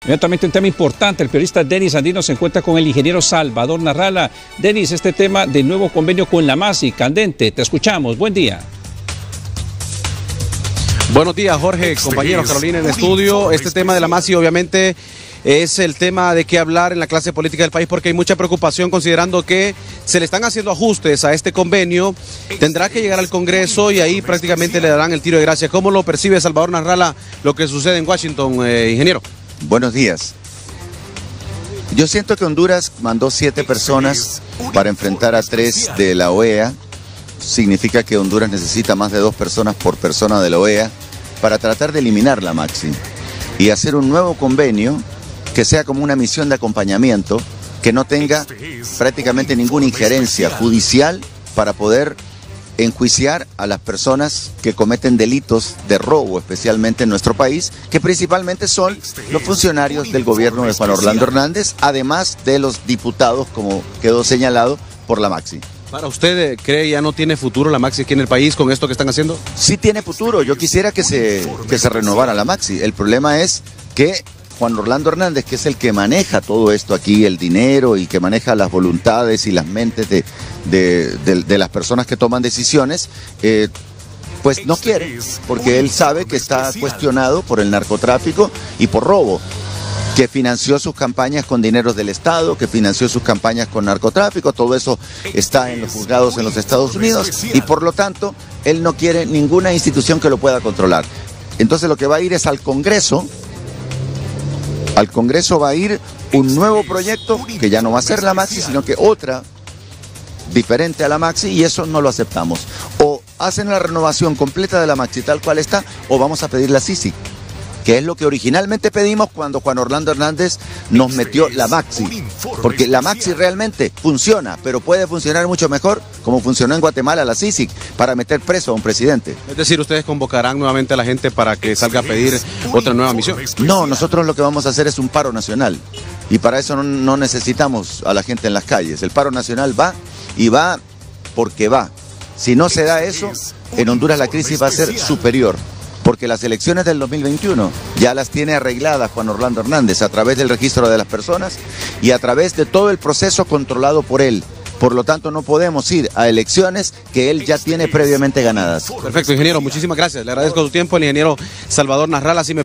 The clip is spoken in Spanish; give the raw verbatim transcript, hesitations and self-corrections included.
Inmediatamente un tema importante, el periodista Denis Andino se encuentra con el ingeniero Salvador Narrala. Denis, este tema del nuevo convenio con la MAXI, candente, te escuchamos, buen día. Buenos días, Jorge, compañeros, Carolina en el estudio. Este tema de la MAXI obviamente es el tema de qué hablar en la clase política del país porque hay mucha preocupación considerando que se le están haciendo ajustes a este convenio. Tendrá que llegar al Congreso y ahí prácticamente le darán el tiro de gracia. ¿Cómo lo percibe Salvador Narrala lo que sucede en Washington, eh, ingeniero? Buenos días. Yo siento que Honduras mandó siete personas para enfrentar a tres de la O E A. Significa que Honduras necesita más de dos personas por persona de la O E A para tratar de eliminar la MAXI y hacer un nuevo convenio que sea como una misión de acompañamiento, que no tenga prácticamente ninguna injerencia judicial para poder enjuiciar a las personas que cometen delitos de robo, especialmente en nuestro país, que principalmente son los funcionarios del gobierno de Juan Orlando Hernández, además de los diputados, como quedó señalado, por la MAXI. ¿Para usted cree ya no tiene futuro la MAXI aquí en el país con esto que están haciendo? Sí tiene futuro, yo quisiera que se, que se renovara la MAXI. El problema es que Juan Orlando Hernández, que es el que maneja todo esto aquí, el dinero y que maneja las voluntades y las mentes de, de, de, de las personas que toman decisiones, eh, pues no quiere, porque él sabe que está cuestionado por el narcotráfico y por robo, que financió sus campañas con dineros del Estado, que financió sus campañas con narcotráfico, todo eso está en los juzgados en los Estados Unidos y por lo tanto él no quiere ninguna institución que lo pueda controlar. Entonces lo que va a ir es al Congreso. Al Congreso va a ir un nuevo proyecto que ya no va a ser la MAXI, sino que otra diferente a la MAXI, y eso no lo aceptamos. O hacen la renovación completa de la MAXI tal cual está, o vamos a pedir la C I C I, que es lo que originalmente pedimos cuando Juan Orlando Hernández nos metió la MAXI. Porque la MAXI realmente funciona, pero puede funcionar mucho mejor como funcionó en Guatemala la C I C I, para meter preso a un presidente. Es decir, ¿ustedes convocarán nuevamente a la gente para que salga a pedir otra nueva misión? No, nosotros lo que vamos a hacer es un paro nacional. Y para eso no, no necesitamos a la gente en las calles. El paro nacional va y va porque va. Si no se da eso, en Honduras la crisis va a ser superior. Porque las elecciones del dos mil veintiuno ya las tiene arregladas Juan Orlando Hernández a través del registro de las personas y a través de todo el proceso controlado por él. Por lo tanto, no podemos ir a elecciones que él ya tiene previamente ganadas. Perfecto, ingeniero, muchísimas gracias. Le agradezco su tiempo, el ingeniero Salvador Narrala.